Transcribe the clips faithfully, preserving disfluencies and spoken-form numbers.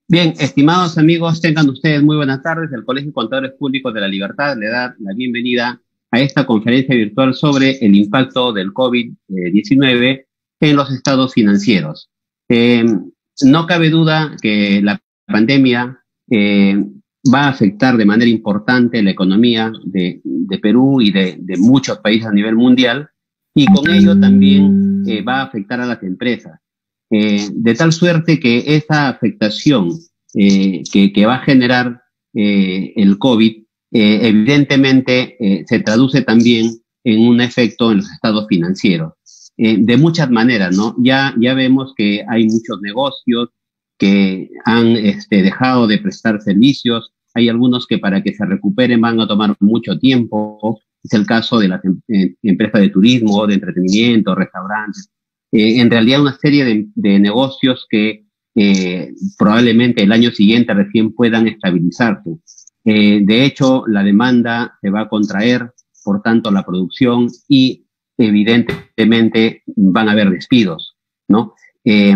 Bien, estimados amigos, tengan ustedes muy buenas tardes. El Colegio de Contadores Públicos de la Libertad le da la bienvenida a esta conferencia virtual sobre el impacto del COVID diecinueve en los estados financieros. Eh, no cabe duda que la pandemia eh, va a afectar de manera importante la economía de, de Perú y de, de muchos países a nivel mundial, y con ello también eh, va a afectar a las empresas. Eh, de tal suerte que esa afectación eh, que, que va a generar eh, el COVID, eh, evidentemente eh, se traduce también en un efecto en los estados financieros. Eh, de muchas maneras, ¿no? Ya, ya vemos que hay muchos negocios que han este, dejado de prestar servicios. Hay algunos que para que se recuperen van a tomar mucho tiempo. Es el caso de las em eh, empresas de turismo, de entretenimiento, restaurantes. Eh, en realidad una serie de, de negocios que eh, probablemente el año siguiente recién puedan estabilizarse. Eh, de hecho, la demanda se va a contraer, por tanto la producción, y evidentemente van a haber despidos, ¿no? Eh,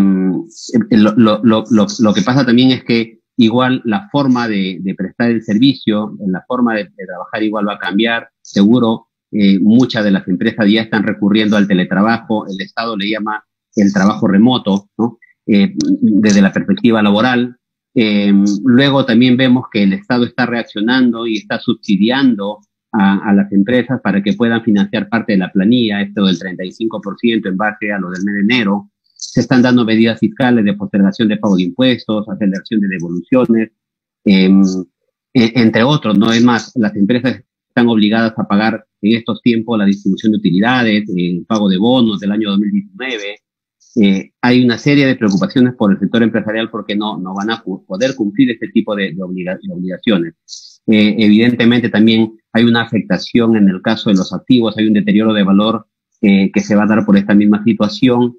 lo, lo, lo, lo, lo que pasa también es que igual la forma de, de prestar el servicio, la forma de, de trabajar igual va a cambiar, seguro. Eh, muchas de las empresas ya están recurriendo al teletrabajo. El Estado le llama el trabajo remoto, ¿no? Eh, desde la perspectiva laboral. Eh, luego también vemos que el Estado está reaccionando y está subsidiando a, a las empresas para que puedan financiar parte de la planilla, esto del treinta y cinco por ciento en base a lo del mes de enero. Se están dando medidas fiscales de postergación de pago de impuestos, aceleración de devoluciones, eh, entre otros, ¿no? Es más, las empresas están obligadas a pagar en estos tiempos la distribución de utilidades, el pago de bonos del año dos mil diecinueve. Eh, hay una serie de preocupaciones por el sector empresarial porque no, no van a poder cumplir este tipo de, de, obliga de obligaciones. Eh, evidentemente también hay una afectación en el caso de los activos, hay un deterioro de valor eh, que se va a dar por esta misma situación,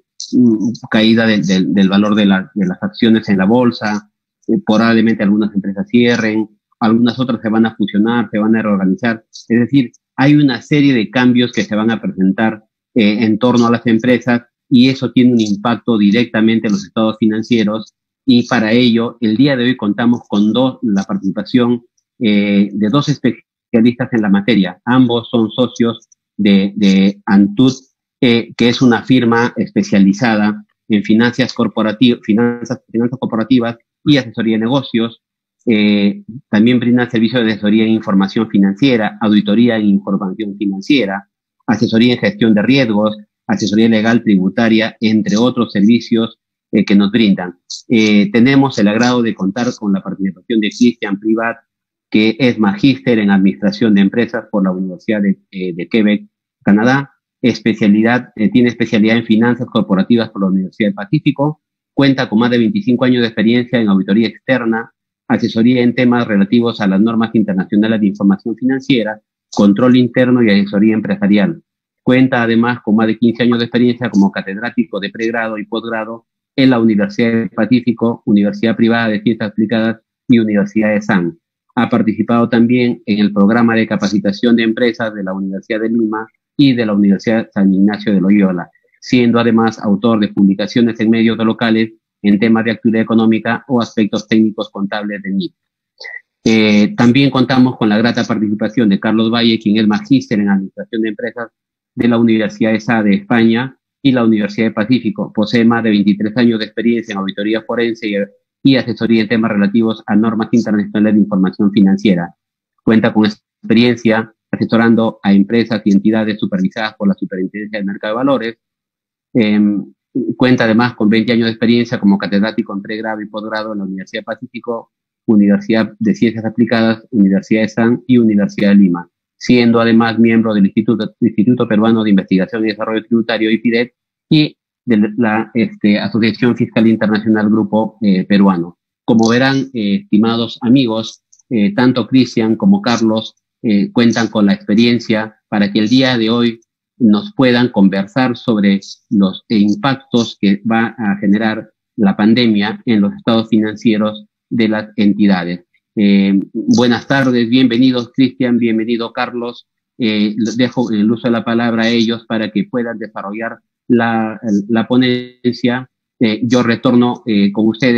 caída de, de, del valor de, la, de las acciones en la bolsa, eh, probablemente algunas empresas cierren, algunas otras se van a fusionar, se van a reorganizar. Es decir, hay una serie de cambios que se van a presentar eh, en torno a las empresas, y eso tiene un impacto directamente en los estados financieros, y para ello el día de hoy contamos con dos, la participación eh, de dos especialistas en la materia. Ambos son socios de, de Antud, eh, que es una firma especializada en finanzas corporativas, finanzas, finanzas corporativas y asesoría de negocios. Eh, también brinda servicios de asesoría en información financiera, auditoría en información financiera, asesoría en gestión de riesgos, asesoría legal tributaria, entre otros servicios eh, que nos brindan. Eh, tenemos el agrado de contar con la participación de Christian Privat, que es magíster en administración de empresas por la Universidad de, eh, de Quebec, Canadá. Especialidad, eh, tiene especialidad en finanzas corporativas por la Universidad del Pacífico. Cuenta con más de veinticinco años de experiencia en auditoría externa, asesoría en temas relativos a las normas internacionales de información financiera, control interno y asesoría empresarial. Cuenta además con más de quince años de experiencia como catedrático de pregrado y posgrado en la Universidad del Pacífico, Universidad Privada de Ciencias Aplicadas y Universidad de S A N. Ha participado también en el programa de capacitación de empresas de la Universidad de Lima y de la Universidad San Ignacio de Loyola, siendo además autor de publicaciones en medios locales en temas de actividad económica o aspectos técnicos contables de N I P. Eh, también contamos con la grata participación de Carlos Valle, quien es magíster en Administración de Empresas de la Universidad E S A de España y la Universidad del Pacífico. Posee más de veintitrés años de experiencia en auditoría forense y, y asesoría en temas relativos a normas internacionales de información financiera. Cuenta con experiencia asesorando a empresas y entidades supervisadas por la Superintendencia del Mercado de Valores. Eh, Cuenta además con veinte años de experiencia como catedrático en pregrado y posgrado en la Universidad del Pacífico, Universidad de Ciencias Aplicadas, Universidad de S A N y Universidad de Lima, siendo además miembro del Instituto, Instituto Peruano de Investigación y Desarrollo Tributario, I P I D E T, y de la este, Asociación Fiscal Internacional Grupo eh, Peruano. Como verán, eh, estimados amigos, eh, tanto Cristian como Carlos eh, cuentan con la experiencia para que el día de hoy nos puedan conversar sobre los impactos que va a generar la pandemia en los estados financieros de las entidades. Eh, buenas tardes, bienvenidos Cristian, bienvenido Carlos. Eh, les dejo el uso de la palabra a ellos para que puedan desarrollar la, la ponencia. Eh, yo retorno eh, con ustedes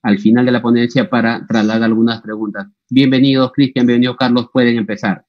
al final de la ponencia para trasladar algunas preguntas. Bienvenidos, Cristian, bienvenido, Carlos, pueden empezar.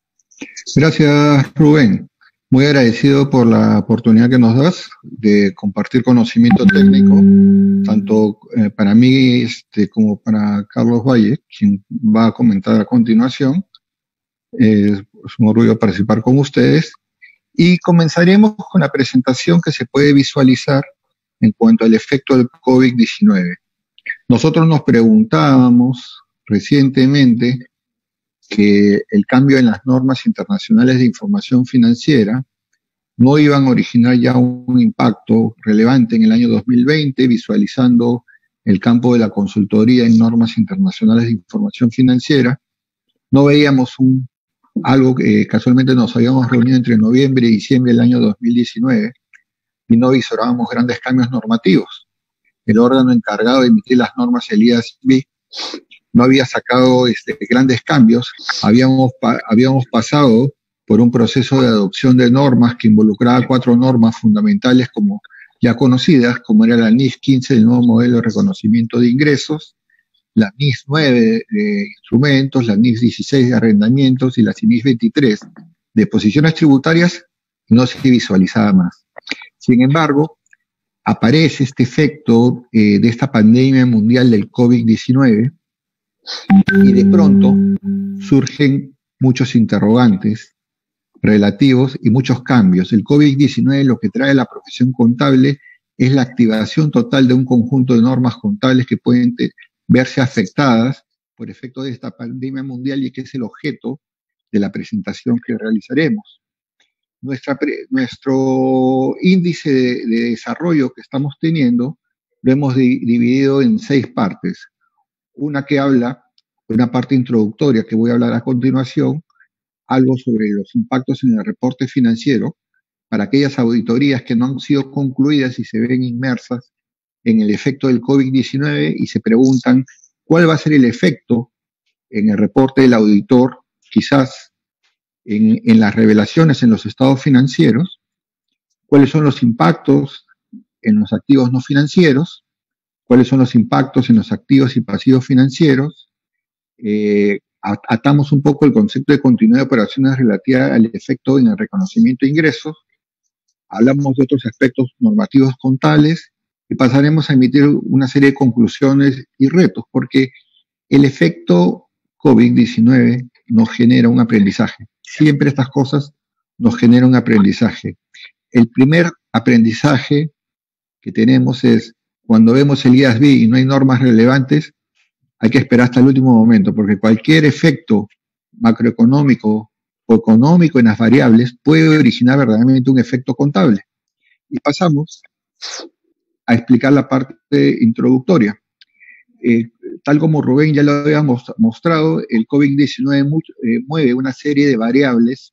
Gracias, Rubén. Muy agradecido por la oportunidad que nos das de compartir conocimiento técnico, tanto eh, para mí este, como para Carlos Valle, quien va a comentar a continuación. Eh, es un orgullo participar con ustedes. Y comenzaremos con la presentación que se puede visualizar en cuanto al efecto del COVID diecinueve. Nosotros nos preguntábamos recientemente que el cambio en las normas internacionales de información financiera no iban a originar ya un impacto relevante en el año dos mil veinte, visualizando el campo de la consultoría en normas internacionales de información financiera. No veíamos un, algo que casualmente nos habíamos reunido entre noviembre y diciembre del año dos mil diecinueve y no visorábamos grandes cambios normativos. El órgano encargado de emitir las normas, el I A S B, no había sacado este, grandes cambios. Habíamos, pa habíamos pasado por un proceso de adopción de normas que involucraba cuatro normas fundamentales como ya conocidas, como era la N I F quince del nuevo modelo de reconocimiento de ingresos, la N I F nueve de instrumentos, la N I F dieciséis de arrendamientos y la N I F veintitrés de posiciones tributarias, y no se visualizaba más. Sin embargo, aparece este efecto eh, de esta pandemia mundial del COVID diecinueve, y de pronto surgen muchos interrogantes relativos y muchos cambios. El COVID diecinueve lo que trae a la profesión contable es la activación total de un conjunto de normas contables que pueden verse afectadas por efecto de esta pandemia mundial y que es el objeto de la presentación que realizaremos. Nuestra pre, nuestro índice de, de desarrollo que estamos teniendo lo hemos di, dividido en seis partes. Una que habla, una parte introductoria que voy a hablar a continuación, algo sobre los impactos en el reporte financiero para aquellas auditorías que no han sido concluidas y se ven inmersas en el efecto del COVID diecinueve y se preguntan cuál va a ser el efecto en el reporte del auditor, quizás en, en las revelaciones en los estados financieros, cuáles son los impactos en los activos no financieros, cuáles son los impactos en los activos y pasivos financieros. Eh, atamos un poco el concepto de continuidad de operaciones relativa al efecto en el reconocimiento de ingresos, hablamos de otros aspectos normativos contables y pasaremos a emitir una serie de conclusiones y retos, porque el efecto COVID diecinueve nos genera un aprendizaje. Siempre estas cosas nos generan un aprendizaje. El primer aprendizaje que tenemos es cuando vemos el I A S B y no hay normas relevantes, hay que esperar hasta el último momento, porque cualquier efecto macroeconómico o económico en las variables puede originar verdaderamente un efecto contable. Y pasamos a explicar la parte introductoria. Eh, tal como Rubén ya lo había mostrado, el COVID diecinueve eh, mueve una serie de variables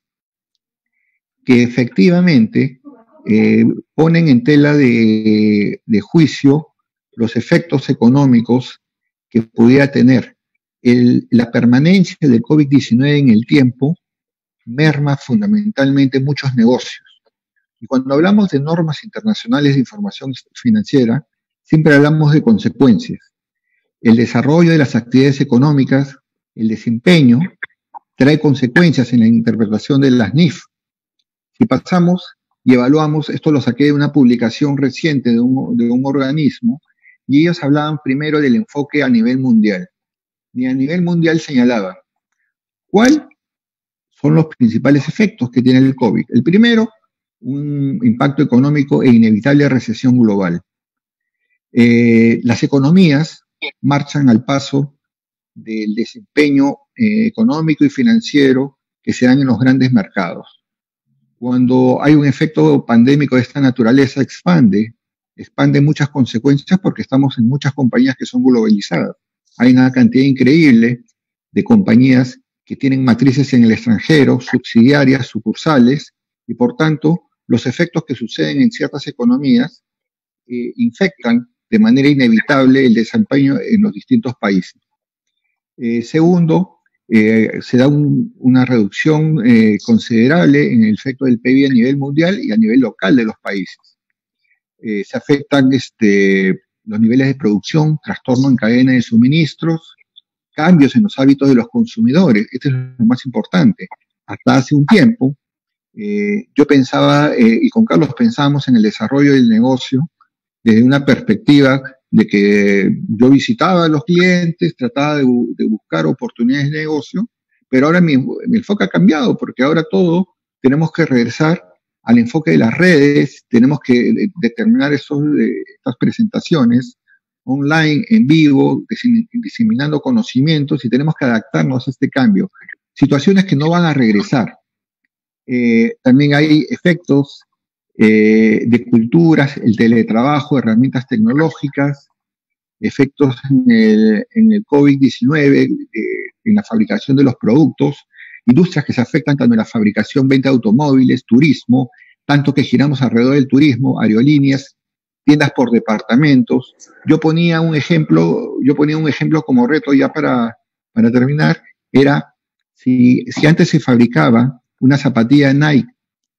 que efectivamente eh, ponen en tela de, de juicio los efectos económicos que pudiera tener. El, la permanencia del COVID diecinueve en el tiempo merma fundamentalmente muchos negocios. Y cuando hablamos de normas internacionales de información financiera, siempre hablamos de consecuencias. El desarrollo de las actividades económicas, el desempeño, trae consecuencias en la interpretación de las N I F. Si pasamos y evaluamos, esto lo saqué de una publicación reciente de un, de un organismo, y ellos hablaban primero del enfoque a nivel mundial. Y a nivel mundial señalaban, ¿cuáles son los principales efectos que tiene el COVID? El primero, un impacto económico e inevitable recesión global. Eh, las economías marchan al paso del desempeño eh, económico y financiero que se dan en los grandes mercados. Cuando hay un efecto pandémico de esta naturaleza, expande, expande muchas consecuencias porque estamos en muchas compañías que son globalizadas. Hay una cantidad increíble de compañías que tienen matrices en el extranjero, subsidiarias, sucursales, y por tanto, los efectos que suceden en ciertas economías eh, infectan de manera inevitable el desempeño en los distintos países. Eh, segundo, eh, se da un, una reducción eh, considerable en el efecto del P I B a nivel mundial y a nivel local de los países. Eh, se afectan este, los niveles de producción, trastorno en cadena de suministros, cambios en los hábitos de los consumidores. Esto es lo más importante. Hasta hace un tiempo, eh, yo pensaba, eh, y con Carlos pensábamos en el desarrollo del negocio desde una perspectiva de que yo visitaba a los clientes, trataba de, de buscar oportunidades de negocio, pero ahora mi, mi enfoque ha cambiado, porque ahora todo tenemos que regresar al enfoque de las redes, tenemos que de, determinar esos, de, estas presentaciones online, en vivo, diseminando conocimientos, y tenemos que adaptarnos a este cambio. Situaciones que no van a regresar. Eh, también hay efectos eh, de culturas, el teletrabajo, herramientas tecnológicas, efectos en el, en el COVID diecinueve, eh, en la fabricación de los productos, industrias que se afectan tanto en la fabricación, venta de automóviles, turismo, tanto que giramos alrededor del turismo, aerolíneas, tiendas por departamentos. Yo ponía un ejemplo, yo ponía un ejemplo como reto ya para, para terminar, era si, si antes se fabricaba una zapatilla Nike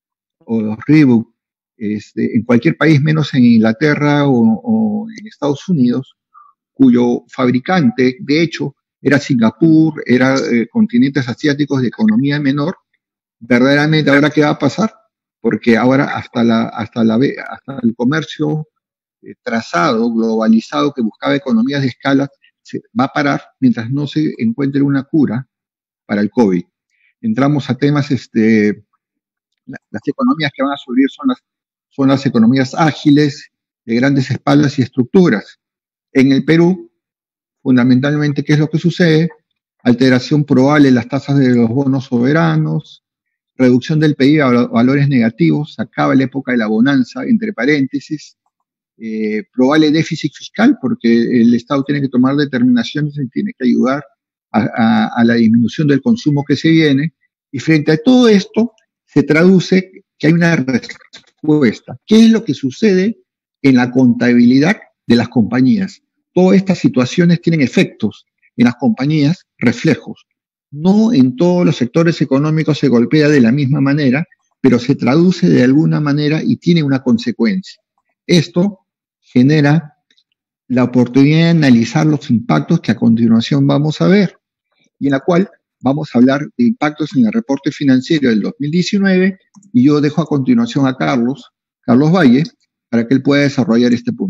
o los Reebok este, en cualquier país menos en Inglaterra o, o en Estados Unidos, cuyo fabricante, de hecho, era Singapur, era eh, continentes asiáticos de economía menor, verdaderamente ahora qué va a pasar, porque ahora hasta la hasta la hasta el comercio eh, trazado, globalizado, que buscaba economías de escala, se va a parar mientras no se encuentre una cura para el COVID. Entramos a temas, este, las economías que van a subir son las, son las economías ágiles, de grandes espaldas y estructuras. En el Perú, fundamentalmente, ¿qué es lo que sucede? Alteración probable en las tasas de los bonos soberanos, reducción del P I B a valores negativos, se acaba la época de la bonanza, entre paréntesis, eh, probable déficit fiscal, porque el Estado tiene que tomar determinaciones y tiene que ayudar a, a, a la disminución del consumo que se viene, y frente a todo esto se traduce que hay una respuesta. ¿Qué es lo que sucede en la contabilidad de las compañías? Todas estas situaciones tienen efectos en las compañías, reflejos. No en todos los sectores económicos se golpea de la misma manera, pero se traduce de alguna manera y tiene una consecuencia. Esto genera la oportunidad de analizar los impactos que a continuación vamos a ver, y en la cual vamos a hablar de impactos en el reporte financiero del dos mil diecinueve, y yo dejo a continuación a Carlos, Carlos Valle, para que él pueda desarrollar este punto.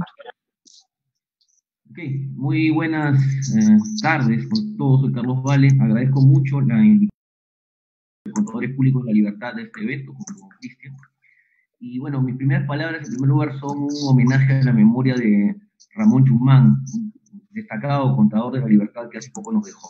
Ok, muy buenas eh, tardes con todos. Soy Carlos Valle. Agradezco mucho la invitación de los contadores públicos de la libertad de este evento, como Cristian. Y bueno, mis primeras palabras, en primer lugar, son un homenaje a la memoria de Ramón Chumán, un destacado contador de la libertad que hace poco nos dejó.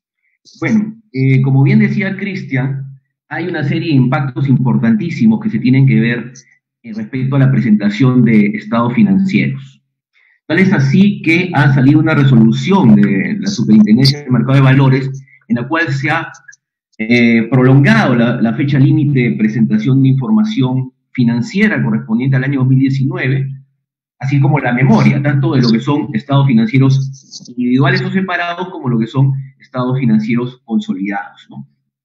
Bueno, eh, como bien decía Cristian, hay una serie de impactos importantísimos que se tienen que ver eh, respecto a la presentación de estados financieros. Tal es así que ha salido una resolución de la Superintendencia del Mercado de Valores en la cual se ha eh, prolongado la, la fecha límite de presentación de información financiera correspondiente al año dos mil diecinueve, así como la memoria, tanto de lo que son estados financieros individuales o separados como lo que son estados financieros consolidados, ¿no?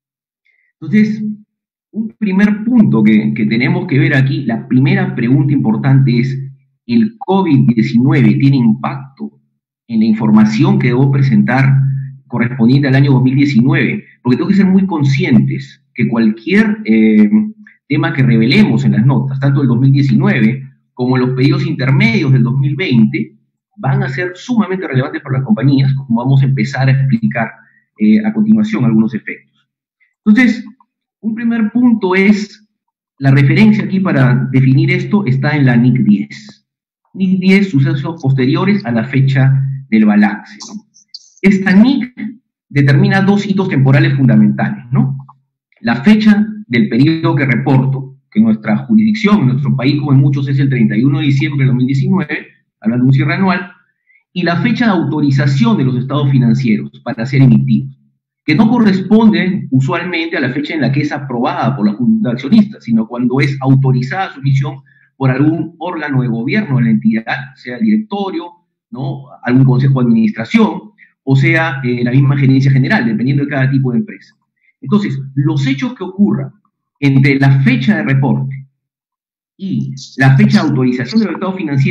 Entonces, un primer punto que, que tenemos que ver aquí, la primera pregunta importante es: ¿el COVID diecinueve tiene impacto en la información que debo presentar correspondiente al año dos mil diecinueve? Porque tengo que ser muy conscientes que cualquier eh, tema que revelemos en las notas, tanto del dos mil diecinueve como los pedidos intermedios del dos mil veinte, van a ser sumamente relevantes para las compañías, como vamos a empezar a explicar eh, a continuación algunos efectos. Entonces, un primer punto es, la referencia aquí para definir esto está en la N I C diez. N I C diez, sucesos posteriores a la fecha del balance, ¿no? Esta N I C determina dos hitos temporales fundamentales, ¿no? La fecha del periodo que reporto, que en nuestra jurisdicción, en nuestro país, como en muchos, es el treinta y uno de diciembre de dos mil diecinueve, hablando de un cierre anual, y la fecha de autorización de los estados financieros para ser emitidos, que no corresponden usualmente a la fecha en la que es aprobada por la Junta de Accionistas, sino cuando es autorizada su emisión por algún órgano de gobierno de la entidad, sea el directorio, ¿no?, algún consejo de administración, o sea, eh, la misma gerencia general, dependiendo de cada tipo de empresa. Entonces, los hechos que ocurran entre la fecha de reporte y la fecha de autorización de los estados financieros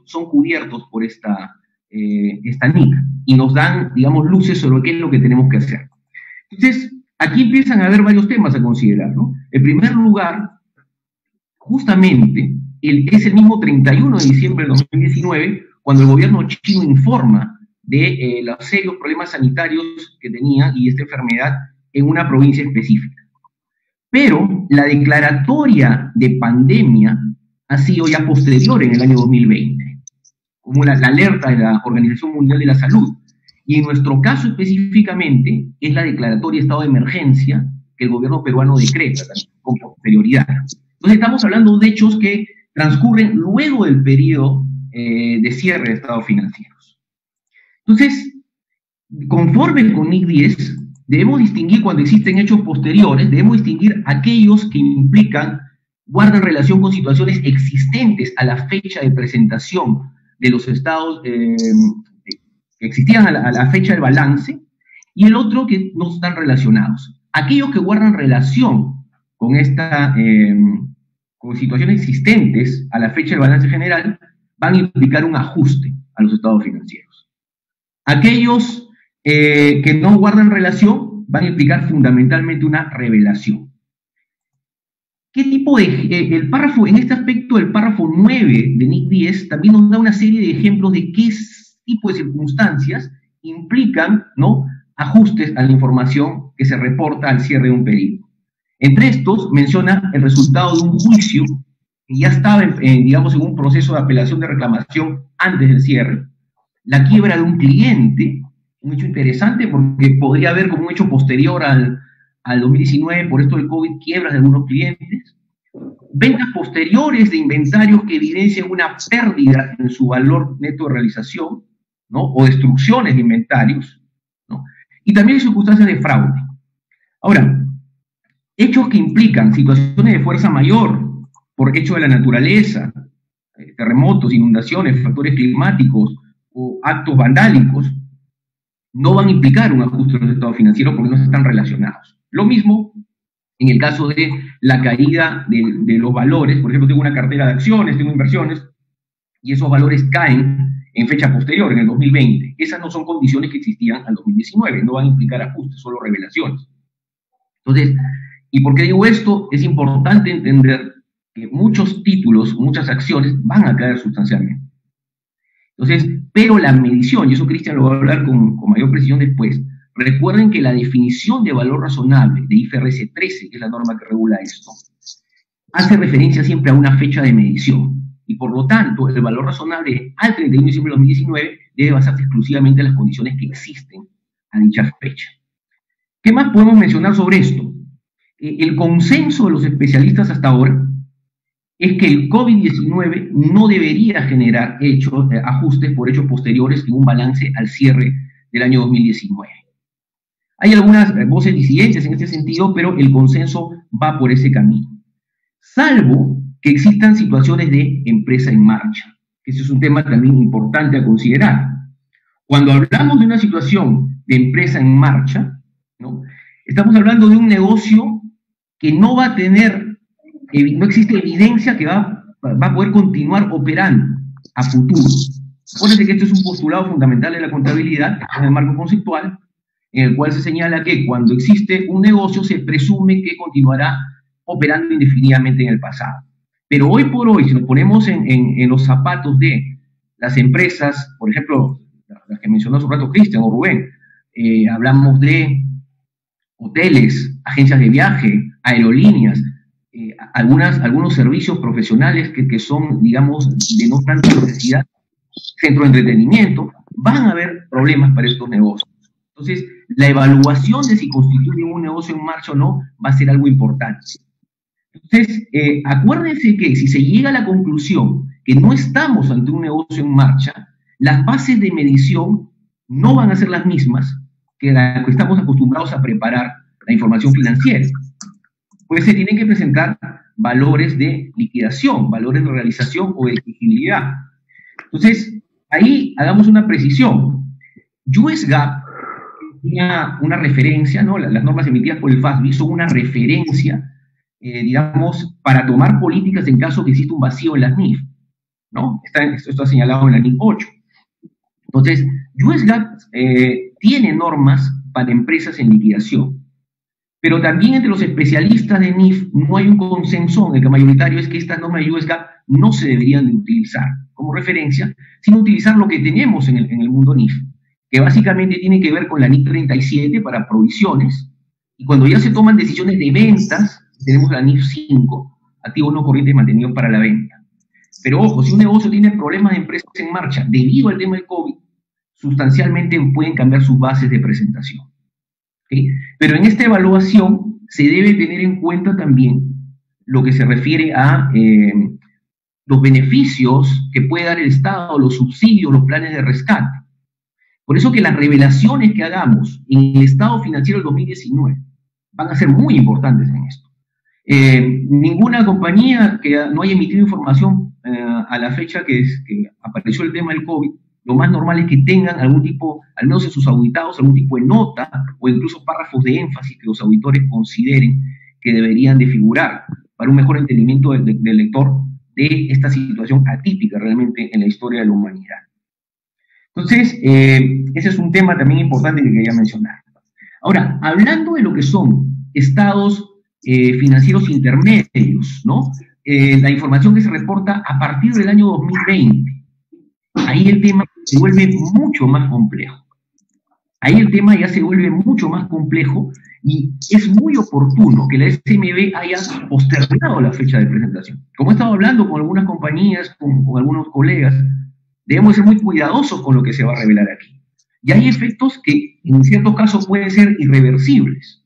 son cubiertos por esta, eh, esta N I C y nos dan, digamos, luces sobre qué es lo que tenemos que hacer. Entonces, aquí empiezan a haber varios temas a considerar, ¿no? En primer lugar, justamente, el, es el mismo treinta y uno de diciembre de dos mil diecinueve cuando el gobierno chino informa de eh, los serios problemas sanitarios que tenía y esta enfermedad en una provincia específica. Pero la declaratoria de pandemia ha sido ya posterior en el año dos mil veinte, como la, la alerta de la Organización Mundial de la Salud. Y en nuestro caso específicamente es la declaratoria de estado de emergencia que el gobierno peruano decreta con posterioridad. Entonces estamos hablando de hechos que transcurren luego del periodo eh, de cierre de estados financieros. Entonces, conforme con N I C diez, debemos distinguir cuando existen hechos posteriores, debemos distinguir aquellos que implican, guardan relación con situaciones existentes a la fecha de presentación de los estados eh, que existían a la, a la fecha del balance, y el otro que no están relacionados. Aquellos que guardan relación con esta, eh, con situaciones existentes a la fecha del balance general, van a implicar un ajuste a los estados financieros. Aquellos Eh, que no guardan relación van a implicar fundamentalmente una revelación. ¿Qué tipo de...? Eh, el párrafo, en este aspecto, el párrafo nueve de N I C diez también nos da una serie de ejemplos de qué tipo de circunstancias implican, ¿no?, ajustes a la información que se reporta al cierre de un periodo. Entre estos, menciona el resultado de un juicio que ya estaba, en, en, digamos, en un proceso de apelación de reclamación antes del cierre, la quiebra de un cliente, un hecho interesante porque podría haber como un hecho posterior al, al dos mil diecinueve, por esto del COVID, quiebras de algunos clientes, ventas posteriores de inventarios que evidencian una pérdida en su valor neto de realización, ¿no?, o destrucciones de inventarios, ¿no?, y también circunstancias de fraude. Ahora, hechos que implican situaciones de fuerza mayor por hechos de la naturaleza, terremotos, inundaciones, factores climáticos o actos vandálicos, no van a implicar un ajuste de los estados financieros porque no están relacionados. Lo mismo en el caso de la caída de, de los valores. Por ejemplo, tengo una cartera de acciones, tengo inversiones, y esos valores caen en fecha posterior, en el dos mil veinte. Esas no son condiciones que existían al dos mil diecinueve, no van a implicar ajustes, solo revelaciones. Entonces, ¿y por qué digo esto? Es importante entender que muchos títulos, muchas acciones van a caer sustancialmente. Entonces, pero la medición, y eso Cristian lo va a hablar con, con mayor precisión después, recuerden que la definición de valor razonable de I F R S trece, que es la norma que regula esto, hace referencia siempre a una fecha de medición, y por lo tanto, el valor razonable al treinta y uno de diciembre de dos mil diecinueve debe basarse exclusivamente en las condiciones que existen a dicha fecha. ¿Qué más podemos mencionar sobre esto? Eh, el consenso de los especialistas hasta ahora es que el COVID diecinueve no debería generar hechos, eh, ajustes por hechos posteriores en un balance al cierre del año dos mil diecinueve. Hay algunas eh, voces disidentes en este sentido, pero el consenso va por ese camino. Salvo que existan situaciones de empresa en marcha. Ese es un tema también importante a considerar. Cuando hablamos de una situación de empresa en marcha, ¿no?, estamos hablando de un negocio que no va a tener, no existe evidencia que va, va a poder continuar operando a futuro. Acuérdense que esto es un postulado fundamental de la contabilidad, en el marco conceptual, en el cual se señala que cuando existe un negocio se presume que continuará operando indefinidamente en el pasado. Pero hoy por hoy, si nos ponemos en, en, en los zapatos de las empresas, por ejemplo, las que mencionó hace un rato Cristian o Rubén, eh, hablamos de hoteles, agencias de viaje, aerolíneas, eh, algunas, algunos servicios profesionales que, que son, digamos, de no tanta necesidad, centro de entretenimiento, van a haber problemas para estos negocios. Entonces, la evaluación de si constituye un negocio en marcha o no va a ser algo importante. Entonces, eh, acuérdense que si se llega a la conclusión que no estamos ante un negocio en marcha, las bases de medición no van a ser las mismas que las que estamos acostumbrados a preparar la información financiera. Pues se tienen que presentar valores de liquidación, valores de realización o de exigibilidad. Entonces, ahí hagamos una precisión. U S GAAP tenía una referencia, ¿no? Las normas emitidas por el F A S B son una referencia, eh, digamos, para tomar políticas en caso que exista un vacío en las N I F, ¿no? Está, esto está señalado en la N I F ocho. Entonces, U S GAAP eh, tiene normas para empresas en liquidación, pero también entre los especialistas de N I F no hay un consenso, en el que mayoritario es que estas normas de U S GAAP no se deberían de utilizar como referencia, sino utilizar lo que tenemos en el, en el mundo N I F, que básicamente tiene que ver con la N I F treinta y siete para provisiones, y cuando ya se toman decisiones de ventas, tenemos la N I F cinco, activos no corrientes mantenidos para la venta. Pero ojo, si un negocio tiene problemas de empresas en marcha debido al tema del COVID, sustancialmente pueden cambiar sus bases de presentación. ¿Okay? Pero en esta evaluación se debe tener en cuenta también lo que se refiere a eh, los beneficios que puede dar el Estado, los subsidios, los planes de rescate. Por eso que las revelaciones que hagamos en el estado financiero del dos mil diecinueve van a ser muy importantes en esto. Eh, ninguna compañía que no haya emitido información eh, a la fecha que, es, que apareció el tema del COVID, lo más normal es que tengan algún tipo, al menos en sus auditados, algún tipo de nota o incluso párrafos de énfasis que los auditores consideren que deberían de figurar para un mejor entendimiento del, del lector de esta situación atípica realmente en la historia de la humanidad. Entonces, eh, ese es un tema también importante que quería mencionar. Ahora, hablando de lo que son estados eh, financieros intermedios, ¿no? Eh, la información que se reporta a partir del año dos mil veinte. Ahí el tema se vuelve mucho más complejo. Ahí el tema ya se vuelve mucho más complejo y es muy oportuno que la S M B haya postergado la fecha de presentación. Como he estado hablando con algunas compañías, con, con algunos colegas, debemos ser muy cuidadosos con lo que se va a revelar aquí. Y hay efectos que en ciertos casos pueden ser irreversibles.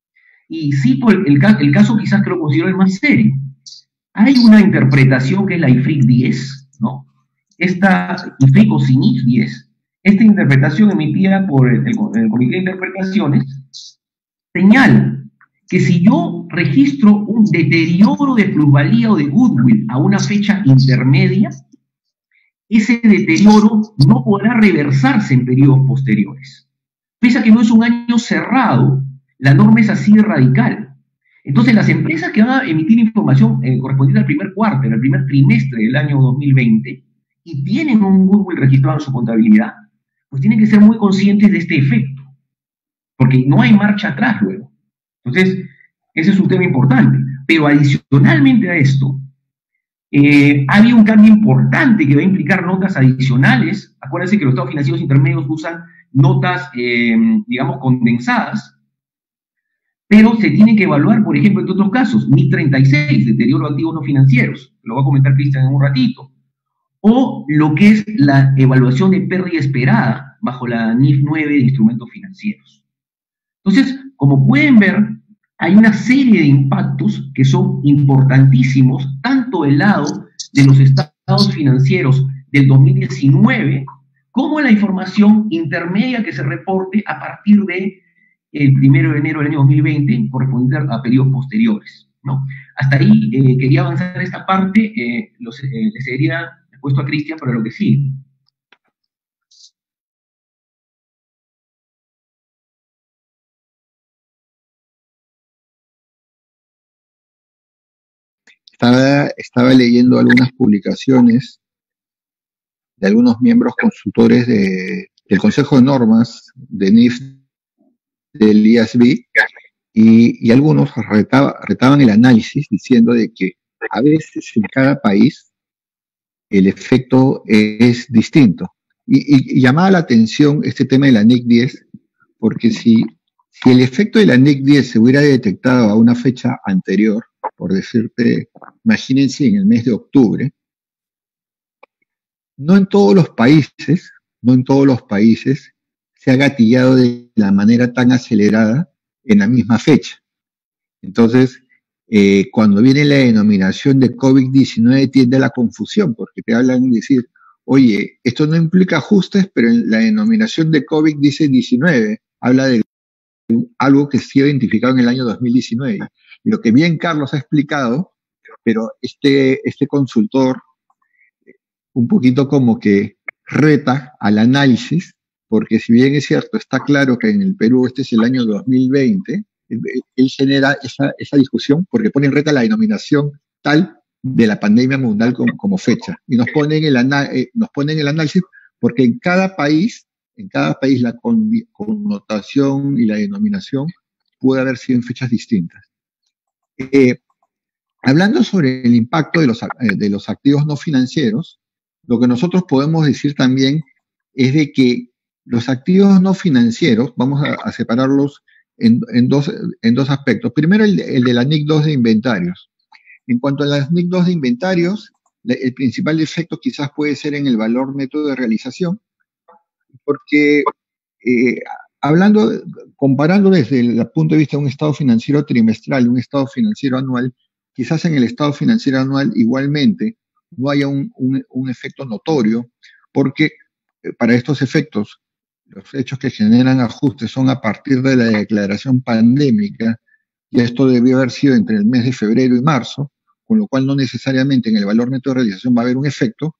Y cito el, el, el caso quizás que lo considero el más serio. Hay una interpretación que es la I F R I C diez, ¿no? Esta I F R I C o S I N I F diez, esta interpretación emitida por el, el, el Comité de Interpretaciones, señala que si yo registro un deterioro de plusvalía o de goodwill a una fecha intermedia, ese deterioro no podrá reversarse en periodos posteriores. Pese a que no es un año cerrado, la norma es así de radical. Entonces, las empresas que van a emitir información eh, correspondiente al primer cuarto, al primer trimestre del año dos mil veinte, y tienen un goodwill registrado en su contabilidad, pues tienen que ser muy conscientes de este efecto, porque no hay marcha atrás luego. Entonces, ese es un tema importante. Pero adicionalmente a esto, eh, ha habido un cambio importante que va a implicar notas adicionales. Acuérdense que los estados financieros intermedios usan notas, eh, digamos, condensadas, pero se tienen que evaluar, por ejemplo, en otros casos, N I F treinta y seis, deterioro de activos no financieros, lo va a comentar Cristian en un ratito, o lo que es la evaluación de pérdida esperada bajo la N I F nueve de instrumentos financieros. Entonces, como pueden ver, hay una serie de impactos que son importantísimos, tanto del lado de los estados financieros del dos mil diecinueve, como la información intermedia que se reporte a partir de el primero de enero del año dos mil veinte, correspondiente a periodos posteriores, ¿no? Hasta ahí eh, quería avanzar esta parte, eh, los, eh, le sería puesto a Cristian para lo que sigue. Estaba, estaba leyendo algunas publicaciones de algunos miembros consultores de, del Consejo de Normas de N I F del I A S B y, y algunos retaba, retaban el análisis diciendo de que a veces en cada país el efecto es distinto. Y, y, y llamaba la atención este tema de la N I C diez, porque si, si el efecto de la N I C diez se hubiera detectado a una fecha anterior, por decirte, imagínense en el mes de octubre, no en todos los países, no en todos los países se ha gatillado de la manera tan acelerada en la misma fecha. Entonces, eh, cuando viene la denominación de COVID diecinueve tiende a la confusión, porque te hablan de decir, oye, esto no implica ajustes, pero en la denominación de COVID dice diecinueve, habla de algo que se ha identificado en el año dos mil diecinueve. Y lo que bien Carlos ha explicado, pero este, este consultor un poquito como que reta al análisis, porque si bien es cierto, está claro que en el Perú este es el año dos mil veinte, él, él genera esa, esa discusión porque pone en reta la denominación tal de la pandemia mundial como, como fecha. Y nos ponen, el eh, nos ponen el análisis porque en cada país, en cada país la con connotación y la denominación puede haber sido en fechas distintas. Eh, hablando sobre el impacto de los, eh, de los activos no financieros, lo que nosotros podemos decir también es de que los activos no financieros, vamos a, a separarlos en, en, dos, en dos aspectos. Primero, el, el de la N I C dos de inventarios. En cuanto a las N I C dos de inventarios, el principal efecto quizás puede ser en el valor neto de realización, porque eh, hablando, comparando desde el punto de vista de un estado financiero trimestral y un estado financiero anual, quizás en el estado financiero anual igualmente no haya un, un, un efecto notorio, porque eh, para estos efectos, los hechos que generan ajustes son a partir de la declaración pandémica, y esto debió haber sido entre el mes de febrero y marzo, con lo cual no necesariamente en el valor neto de realización va a haber un efecto.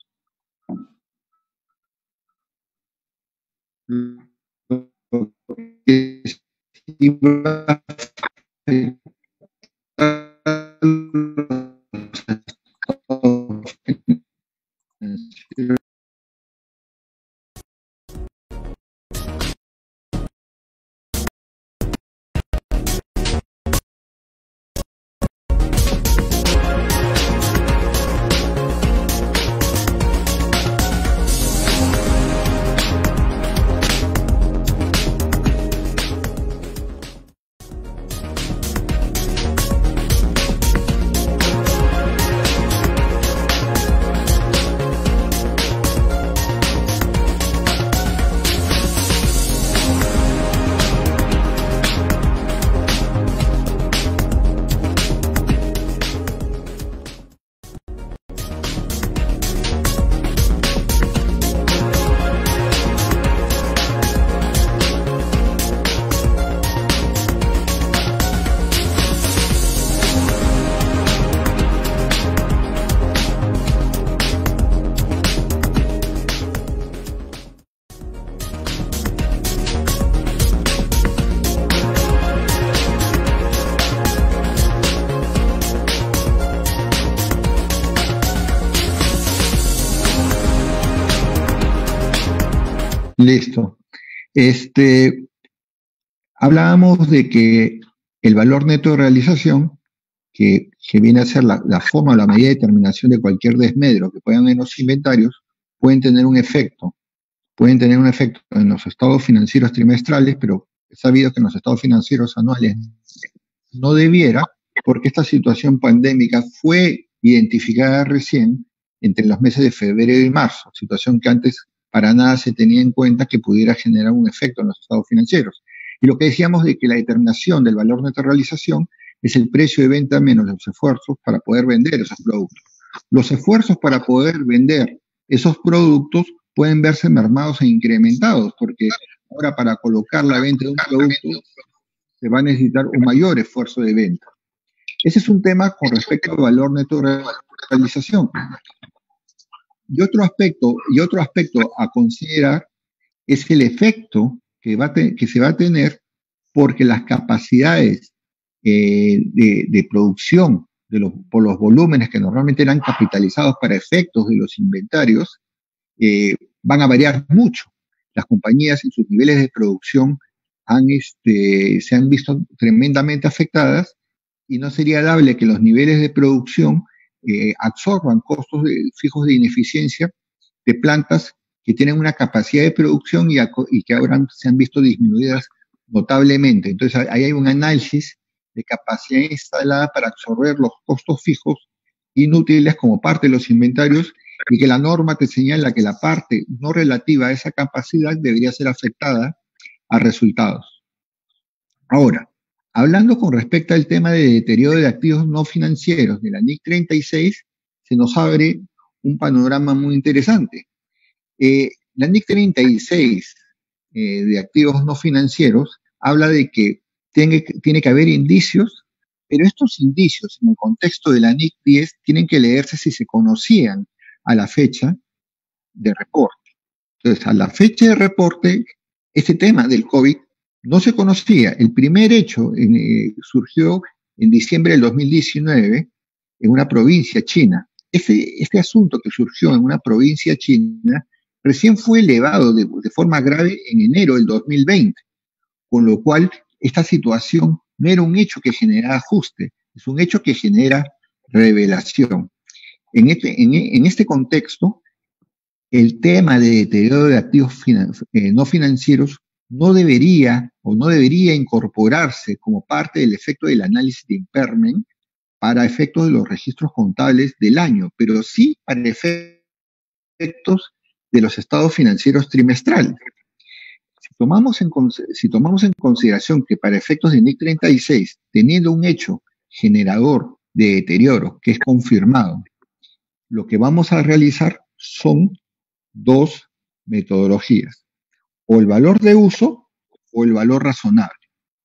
Listo. Este, hablábamos de que el valor neto de realización, que, que viene a ser la, la forma o la medida de determinación de cualquier desmedro que puedan en los inventarios, pueden tener un efecto. Pueden tener un efecto en los estados financieros trimestrales, pero es sabido que en los estados financieros anuales no debiera, porque esta situación pandémica fue identificada recién entre los meses de febrero y marzo, situación que antes para nada se tenía en cuenta que pudiera generar un efecto en los estados financieros. Y lo que decíamos de que la determinación del valor neto de realización es el precio de venta menos los esfuerzos para poder vender esos productos. Los esfuerzos para poder vender esos productos pueden verse mermados e incrementados, porque ahora para colocar la venta de un producto se va a necesitar un mayor esfuerzo de venta. Ese es un tema con respecto al valor neto de realización. Y otro aspecto, y otro aspecto a considerar es el efecto que, va te, que se va a tener porque las capacidades eh, de, de producción de los, por los volúmenes que normalmente eran capitalizados para efectos de los inventarios eh, van a variar mucho. Las compañías en sus niveles de producción han, este, se han visto tremendamente afectadas y no sería dable que los niveles de producción Eh, absorban costos de, fijos de ineficiencia de plantas que tienen una capacidad de producción y, a, y que ahora se han visto disminuidas notablemente. Entonces ahí hay un análisis de capacidad instalada para absorber los costos fijos inútiles como parte de los inventarios y que la norma te señala que la parte no relativa a esa capacidad debería ser afectada a resultados. Ahora, hablando con respecto al tema de deterioro de activos no financieros de la N I C treinta y seis, se nos abre un panorama muy interesante. Eh, la N I C treinta y seis eh, de activos no financieros habla de que tiene, tiene que haber indicios, pero estos indicios en el contexto de la N I C diez tienen que leerse si se conocían a la fecha de reporte. Entonces, a la fecha de reporte, este tema del COVID no se conocía. El primer hecho en, eh, surgió en diciembre del dos mil diecinueve en una provincia china. Este, este asunto que surgió en una provincia china recién fue elevado de, de forma grave en enero del dos mil veinte, con lo cual esta situación no era un hecho que genera ajuste, es un hecho que genera revelación. En este, en, en este contexto, el tema de deterioro de activos finan, eh, no financieros no debería o no debería incorporarse como parte del efecto del análisis de impairment para efectos de los registros contables del año, pero sí para efectos de los estados financieros trimestrales. Si tomamos en, si tomamos en consideración que para efectos de N I C treinta y seis, teniendo un hecho generador de deterioro que es confirmado, lo que vamos a realizar son dos metodologías, o el valor de uso o el valor razonable.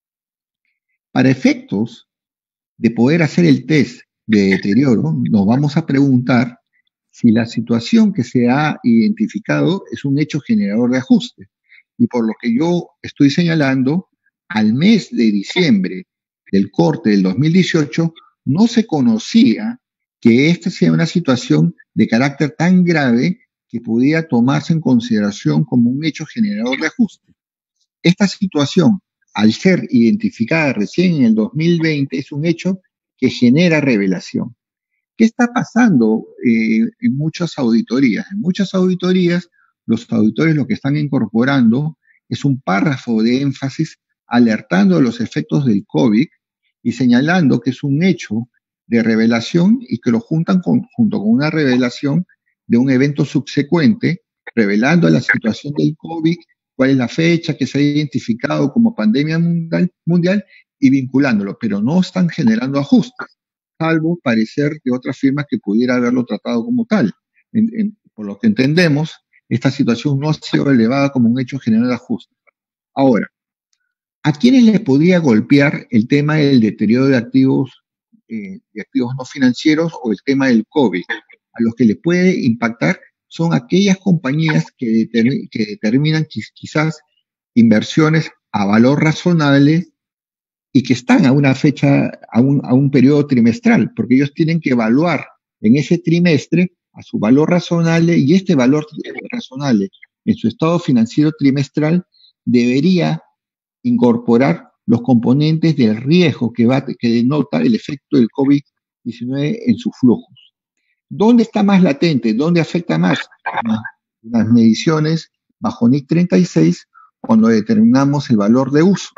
Para efectos de poder hacer el test de deterioro, nos vamos a preguntar si la situación que se ha identificado es un hecho generador de ajuste. Y por lo que yo estoy señalando, al mes de diciembre del corte del dos mil dieciocho, no se conocía que esta sea una situación de carácter tan grave que pudiera tomarse en consideración como un hecho generador de ajuste. Esta situación, al ser identificada recién en el dos mil veinte, es un hecho que genera revelación. ¿Qué está pasando eh, en muchas auditorías? En muchas auditorías, los auditores lo que están incorporando es un párrafo de énfasis alertando de los efectos del COVID y señalando que es un hecho de revelación y que lo juntan con, junto con una revelación de un evento subsecuente, revelando la situación del COVID, cuál es la fecha que se ha identificado como pandemia mundial, mundial y vinculándolo, pero no están generando ajustes, salvo parecer de otras firmas que pudiera haberlo tratado como tal. En, en, por lo que entendemos, esta situación no ha sido elevada como un hecho general de ajuste. Ahora, ¿a quiénes les podría golpear el tema del deterioro de activos, eh, de activos no financieros o el tema del COVID? A los que le puede impactar son aquellas compañías que, determin, que determinan quizás inversiones a valor razonable y que están a una fecha, a un, a un periodo trimestral, porque ellos tienen que evaluar en ese trimestre a su valor razonable y este valor razonable en su estado financiero trimestral debería incorporar los componentes del riesgo que, va, que denota el efecto del COVID diecinueve en sus flujos. ¿Dónde está más latente? ¿Dónde afecta más? Las mediciones bajo N I C treinta y seis cuando determinamos el valor de uso.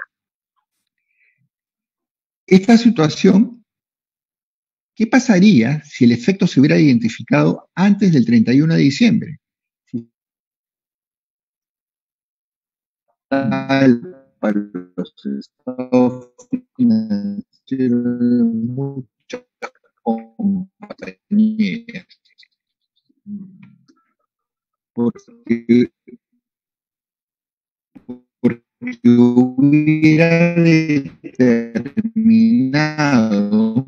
Esta situación, ¿qué pasaría si el efecto se hubiera identificado antes del treinta y uno de diciembre? Para los estados financieros de muchas compañías, porque, porque hubiera determinado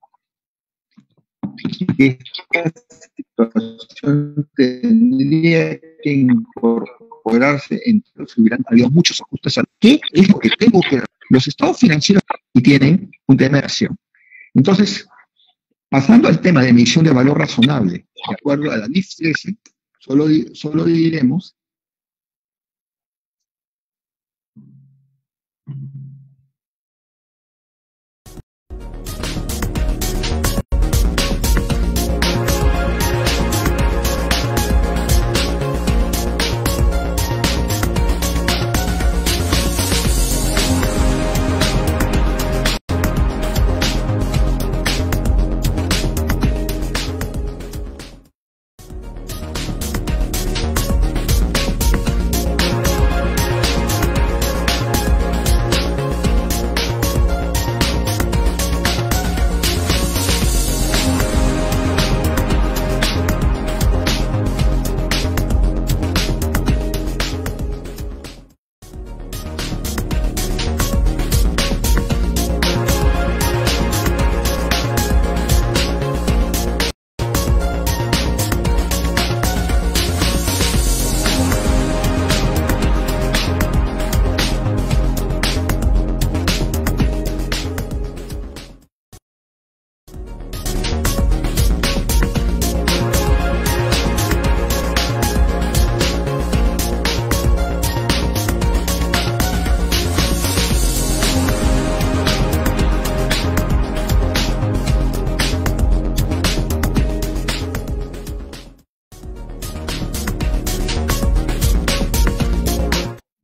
que esta situación tendría que incorporarse, entonces hubieran habido muchos ajustes. ¿Qué es lo que tengo que hacer? Los estados financieros y tienen un tema de acción. Entonces, pasando al tema de emisión de valor razonable, de acuerdo a la N I F trece, solo, solo diremos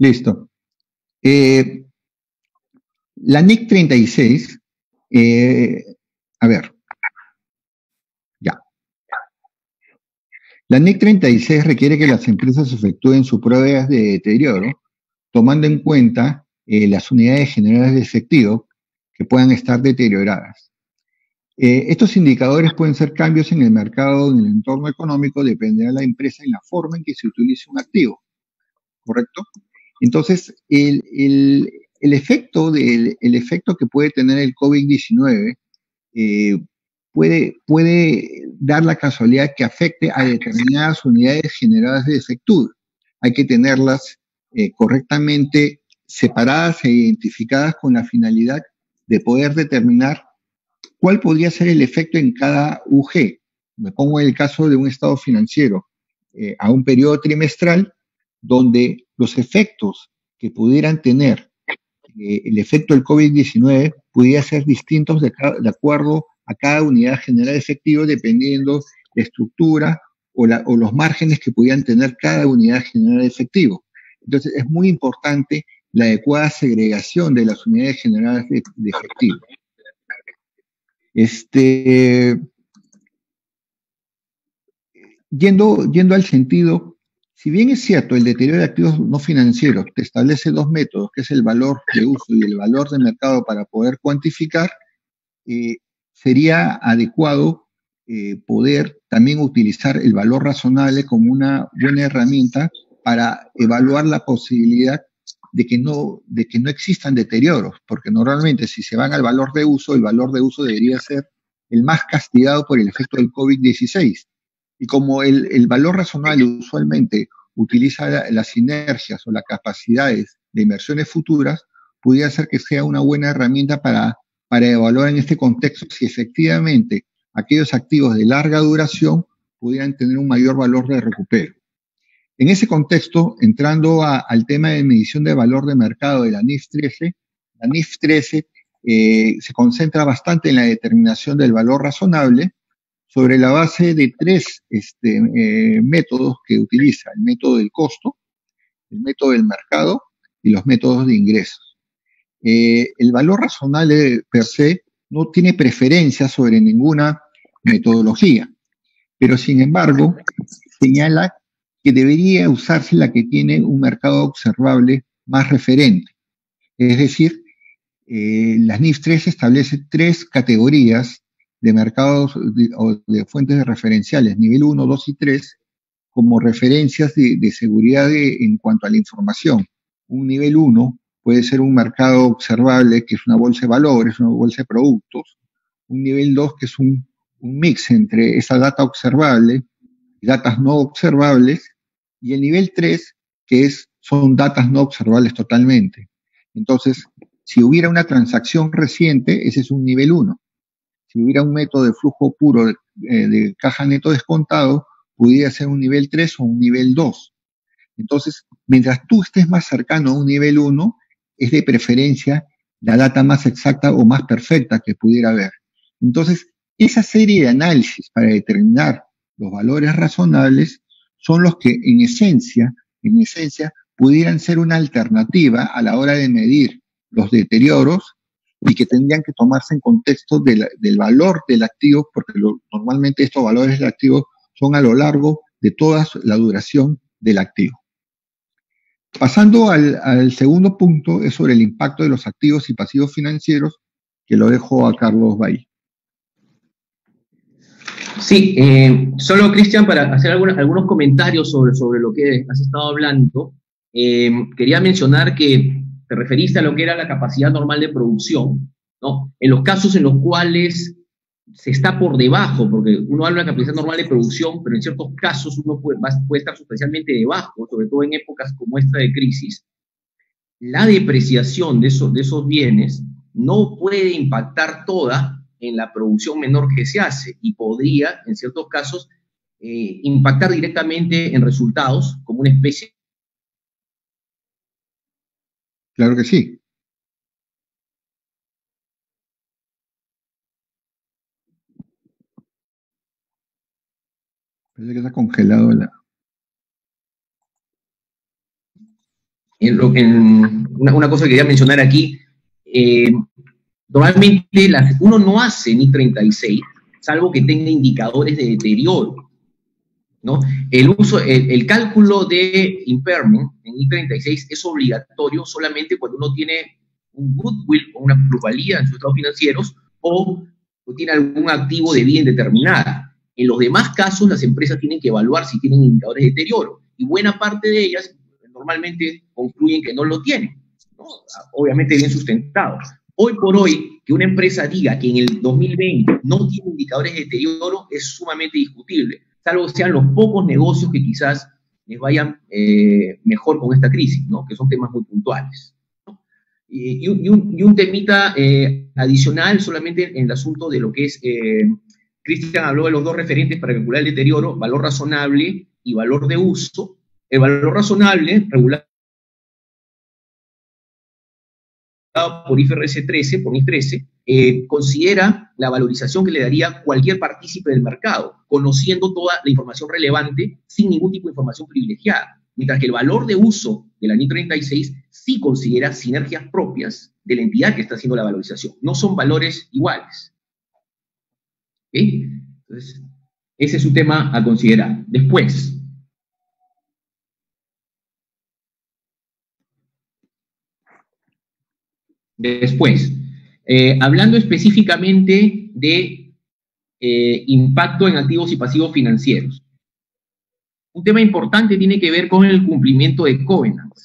Listo. Eh, la N I C treinta y seis, eh, a ver, ya. La N I C treinta y seis requiere que las empresas efectúen sus pruebas de deterioro, tomando en cuenta eh, las unidades generales de efectivo que puedan estar deterioradas. Eh, estos indicadores pueden ser cambios en el mercado, en el entorno económico, dependerá de la empresa y la forma en que se utilice un activo, ¿correcto? Entonces, el, el, el efecto, del, el efecto que puede tener el COVID diecinueve eh, puede, puede dar la casualidad que afecte a determinadas unidades generadas de efectud. Hay que tenerlas eh, correctamente separadas e identificadas con la finalidad de poder determinar cuál podría ser el efecto en cada U G. Me pongo en el caso de un estado financiero eh, a un periodo trimestral donde los efectos que pudieran tener eh, el efecto del COVID diecinueve pudiera ser distintos de, cada, de acuerdo a cada unidad general de efectivo dependiendo la estructura o, la, o los márgenes que pudieran tener cada unidad general de efectivo. Entonces es muy importante la adecuada segregación de las unidades generales de, de efectivo. Este, yendo, yendo al sentido, si bien es cierto, el deterioro de activos no financieros te establece dos métodos, que es el valor de uso y el valor de mercado para poder cuantificar, eh, sería adecuado eh, poder también utilizar el valor razonable como una buena herramienta para evaluar la posibilidad de que no, de que no existan deterioros, porque normalmente si se van al valor de uso, el valor de uso debería ser el más castigado por el efecto del COVID dieciséis. Y como el, el valor razonable usualmente utiliza la, las sinergias o las capacidades de inversiones futuras, pudiera ser que sea una buena herramienta para, para evaluar en este contexto si efectivamente aquellos activos de larga duración pudieran tener un mayor valor de recupero. En ese contexto, entrando a, al tema de medición de valor de mercado de la N I F trece, la N I F trece eh, se concentra bastante en la determinación del valor razonable sobre la base de tres este, eh, métodos que utiliza: el método del costo, el método del mercado y los métodos de ingresos. Eh, el valor razonable per se no tiene preferencia sobre ninguna metodología, pero sin embargo señala que debería usarse la que tiene un mercado observable más referente. Es decir, eh, las N I F trece establece tres categorías de mercados de, o de fuentes de referenciales, nivel uno, dos y tres, como referencias de, de seguridad de, en cuanto a la información. Un nivel uno puede ser un mercado observable, que es una bolsa de valores, una bolsa de productos. Un nivel dos, que es un, un mix entre esa data observable y datas no observables. Y el nivel tres, que es, son datas no observables totalmente. Entonces, si hubiera una transacción reciente, ese es un nivel uno. Si hubiera un método de flujo puro de, eh, de caja neto descontado, pudiera ser un nivel tres o un nivel dos. Entonces, mientras tú estés más cercano a un nivel uno, es de preferencia la data más exacta o más perfecta que pudiera haber. Entonces, esa serie de análisis para determinar los valores razonables son los que en esencia, en esencia, pudieran ser una alternativa a la hora de medir los deterioros y que tendrían que tomarse en contexto de la, del valor del activo, porque lo, normalmente estos valores del activo son a lo largo de toda la duración del activo. Pasando al, al segundo punto, es sobre el impacto de los activos y pasivos financieros, que lo dejo a Carlos Bay. Sí, eh, solo Cristian, para hacer algunos, algunos comentarios sobre, sobre lo que has estado hablando, eh, quería mencionar que te referiste a lo que era la capacidad normal de producción, ¿no? En los casos en los cuales se está por debajo, porque uno habla de capacidad normal de producción, pero en ciertos casos uno puede, puede estar sustancialmente debajo, sobre todo en épocas como esta de crisis. La depreciación de esos, de esos bienes no puede impactar toda en la producción menor que se hace y podría, en ciertos casos, eh, impactar directamente en resultados como una especie. Claro que sí. Parece que está congelado la... en, lo, en una, una cosa que quería mencionar aquí, eh, normalmente las, uno no hace N I treinta y seis, salvo que tenga indicadores de deterioro, ¿no? El, uso, el, el cálculo de impairment en N I treinta y seis es obligatorio solamente cuando uno tiene un goodwill o una plusvalía en sus estados financieros o, o tiene algún activo de vida indeterminada. En los demás casos, las empresas tienen que evaluar si tienen indicadores de deterioro, y buena parte de ellas normalmente concluyen que no lo tienen, ¿no? Obviamente bien sustentado. Hoy por hoy, que una empresa diga que en el dos mil veinte no tiene indicadores de deterioro es sumamente discutible, salvo que sean los pocos negocios que quizás les vayan eh, mejor con esta crisis, ¿no? Que son temas muy puntuales, ¿no? Y, y, un, y, un, y un temita eh, adicional solamente en el asunto de lo que es, eh, Cristian habló de los dos referentes para calcular el deterioro, valor razonable y valor de uso. El valor razonable, regulado por I F R S trece, por N I F trece, eh, considera la valorización que le daría cualquier partícipe del mercado, conociendo toda la información relevante sin ningún tipo de información privilegiada. Mientras que el valor de uso de la N I treinta y seis sí considera sinergias propias de la entidad que está haciendo la valorización. No son valores iguales. ¿Okay? Entonces, ese es un tema a considerar. Después, Después, eh, hablando específicamente de eh, impacto en activos y pasivos financieros. Un tema importante tiene que ver con el cumplimiento de covenants.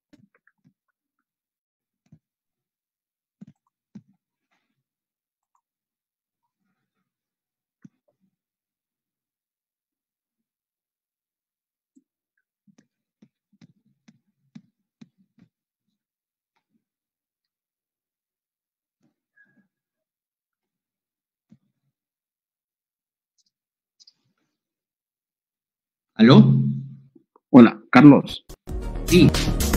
¿Aló? Hola, Carlos. Sí.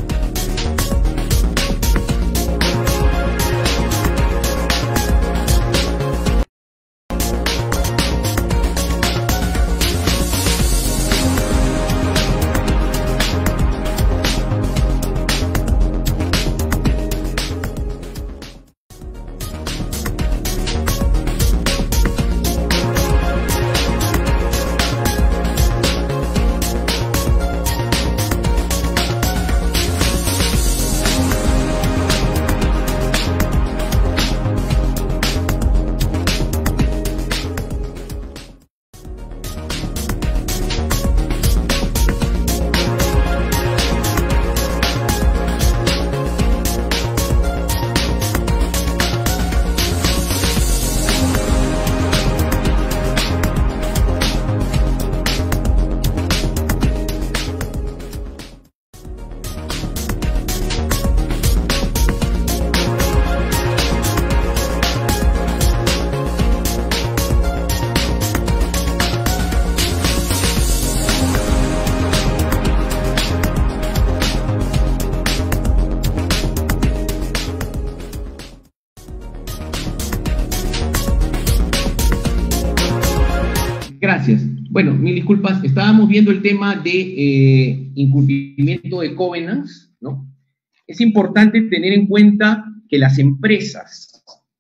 Gracias. Bueno, mil disculpas. Estábamos viendo el tema de eh, incumplimiento de covenants, ¿no? Es importante tener en cuenta que las empresas,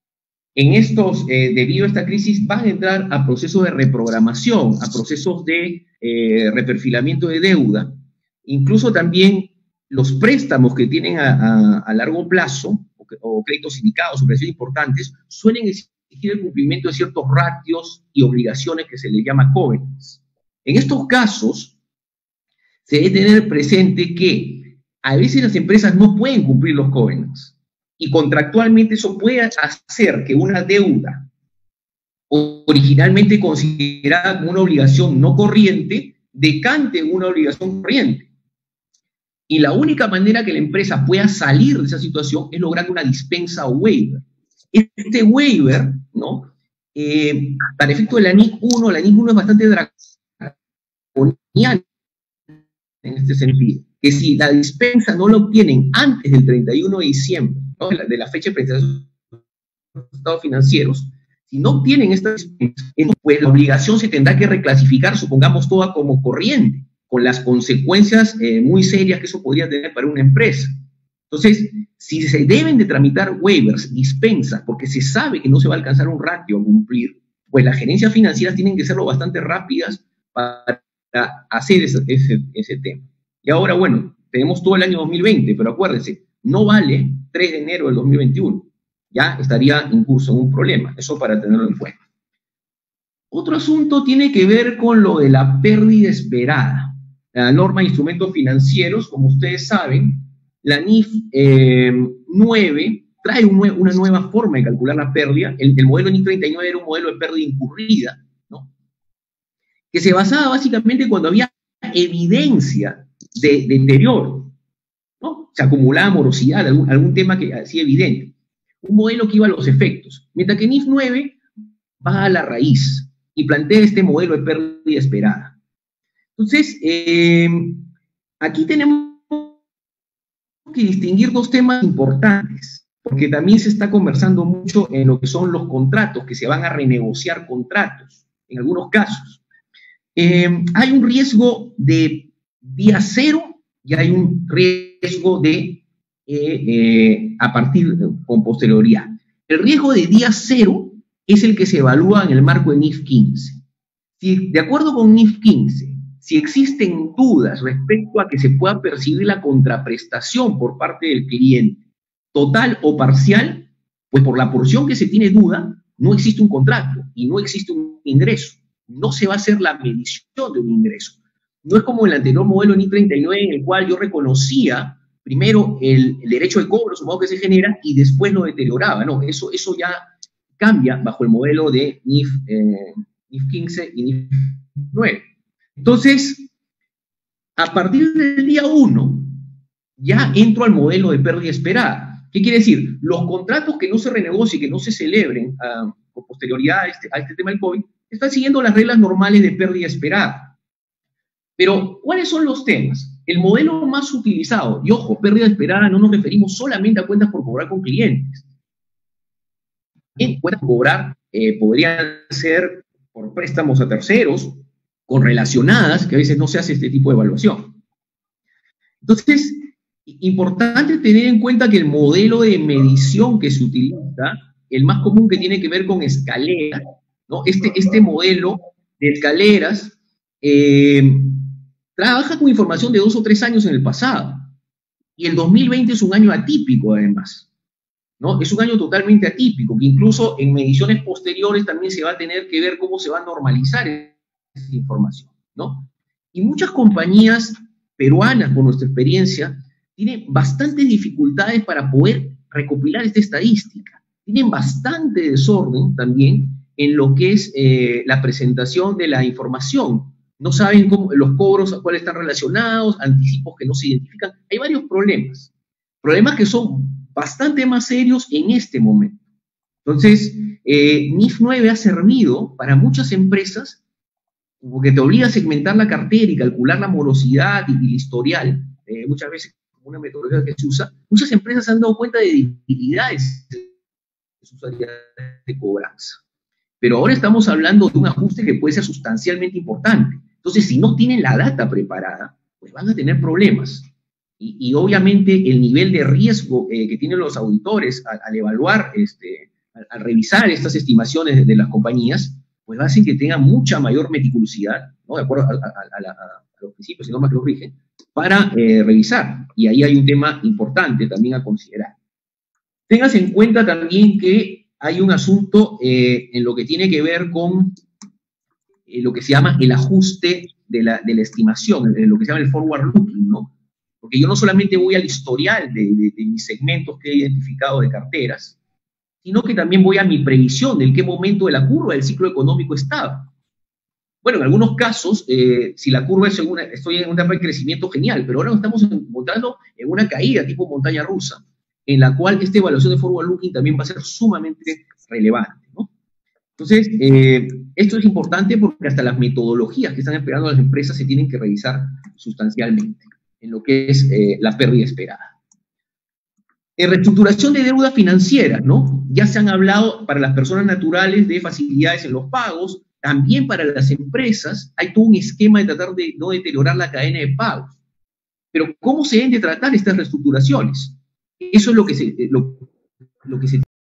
en estos, eh, debido a esta crisis, van a entrar a procesos de reprogramación, a procesos de eh, reperfilamiento de deuda. Incluso también los préstamos que tienen a, a, a largo plazo, o, o créditos sindicados o precios importantes, suelen exigir el cumplimiento de ciertos ratios y obligaciones que se les llama covenants. En estos casos, se debe tener presente que a veces las empresas no pueden cumplir los covenants, y contractualmente eso puede hacer que una deuda originalmente considerada como una obligación no corriente decante en una obligación corriente. Y la única manera que la empresa pueda salir de esa situación es logrando una dispensa o waiver. Este waiver, ¿no? Eh, para efecto de la N I C uno, la N I C uno es bastante draconiana en este sentido, que si la dispensa no la obtienen antes del treinta y uno de diciembre, ¿no? de, la, de la fecha de presentación de los estados financieros, si no obtienen esta dispensa, pues la obligación se tendrá que reclasificar, supongamos, toda como corriente, con las consecuencias eh, muy serias que eso podría tener para una empresa. Entonces, si se deben de tramitar waivers, dispensas, porque se sabe que no se va a alcanzar un ratio a cumplir, pues las gerencias financieras tienen que serlo bastante rápidas para hacer ese, ese, ese tema. Y ahora, bueno, tenemos todo el año dos mil veinte, pero acuérdense, no vale tres de enero del dos mil veintiuno. Ya estaría en curso un problema. Eso para tenerlo en cuenta. Otro asunto tiene que ver con lo de la pérdida esperada. La norma de instrumentos financieros, como ustedes saben, la N I F eh, nueve trae un, una nueva forma de calcular la pérdida. El, el modelo N I F treinta y nueve era un modelo de pérdida incurrida, ¿no? Que se basaba básicamente cuando había evidencia de, de deterioro, ¿no? Se acumulaba morosidad, algún, algún tema que hacía evidente. Un modelo que iba a los efectos. Mientras que N I F nueve va a la raíz y plantea este modelo de pérdida esperada. Entonces, eh, aquí tenemos que distinguir dos temas importantes, porque también se está conversando mucho en lo que son los contratos, que se van a renegociar contratos, en algunos casos. Eh, hay un riesgo de día cero y hay un riesgo de eh, eh, a partir de, con posterioridad. El riesgo de día cero es el que se evalúa en el marco de N I F quince. Si, de acuerdo con N I F quince, si existen dudas respecto a que se pueda percibir la contraprestación por parte del cliente, total o parcial, pues por la porción que se tiene duda, no existe un contrato y no existe un ingreso. No se va a hacer la medición de un ingreso. No es como el anterior modelo N I F treinta y nueve, en el cual yo reconocía primero el, el derecho de cobro, supongo que se genera, y después lo deterioraba. No, eso, eso ya cambia bajo el modelo de N I F, eh, N I F quince y N I F nueve. Entonces, a partir del día uno, ya entro al modelo de pérdida esperada. ¿Qué quiere decir? Los contratos que no se renegocien, que no se celebren uh, con posterioridad a este, a este tema del COVID, están siguiendo las reglas normales de pérdida esperada. Pero, ¿cuáles son los temas? El modelo más utilizado, y ojo, pérdida esperada no nos referimos solamente a cuentas por cobrar con clientes. En cuentas por cobrar eh, podrían ser por préstamos a terceros, correlacionadas, que a veces no se hace este tipo de evaluación. Entonces, importante tener en cuenta que el modelo de medición que se utiliza, el más común que tiene que ver con escaleras, ¿no? Este, este modelo de escaleras eh, trabaja con información de dos o tres años en el pasado. Y el dos mil veinte es un año atípico, además, ¿no? Es un año totalmente atípico, que incluso en mediciones posteriores también se va a tener que ver cómo se va a normalizar esa información, ¿no? Y muchas compañías peruanas, por nuestra experiencia, tienen bastantes dificultades para poder recopilar esta estadística. Tienen bastante desorden también en lo que es eh, la presentación de la información. No saben cómo, los cobros a cuáles están relacionados, anticipos que no se identifican. Hay varios problemas. Problemas que son bastante más serios en este momento. Entonces, eh, N I F nueve ha servido para muchas empresas porque te obliga a segmentar la cartera y calcular la morosidad y, y el historial, eh, muchas veces como una metodología que se usa. Muchas empresas se han dado cuenta de debilidades de sus áreas de cobranza. Pero ahora estamos hablando de un ajuste que puede ser sustancialmente importante. Entonces, si no tienen la data preparada, pues van a tener problemas. Y, y obviamente el nivel de riesgo eh, que tienen los auditores al, al evaluar, este, al, al revisar estas estimaciones de, de las compañías, pues va a hacer que tengan mucha mayor meticulosidad, ¿no? De acuerdo a, a, a, a, a los principios y normas que los rigen, para eh, revisar. Y ahí hay un tema importante también a considerar. Tengas en cuenta también que hay un asunto eh, en lo que tiene que ver con eh, lo que se llama el ajuste de la, de la estimación, eh, lo que se llama el forward looking, ¿no? Porque yo no solamente voy al historial de, de, de mis segmentos que he identificado de carteras, sino que también voy a mi previsión de en qué momento de la curva del ciclo económico estaba. Bueno, en algunos casos, eh, si la curva es en una, estoy en una etapa de crecimiento, genial, pero ahora nos estamos encontrando en una caída tipo montaña rusa, en la cual esta evaluación de forward looking también va a ser sumamente relevante, ¿no? Entonces, eh, esto es importante porque hasta las metodologías que están esperando las empresas se tienen que revisar sustancialmente en lo que es eh, la pérdida esperada. En reestructuración de deuda financiera, ¿no? Ya se han hablado para las personas naturales de facilidades en los pagos, también para las empresas hay todo un esquema de tratar de no deteriorar la cadena de pagos. Pero ¿cómo se deben de tratar estas reestructuraciones? Eso es lo que se, lo, lo que se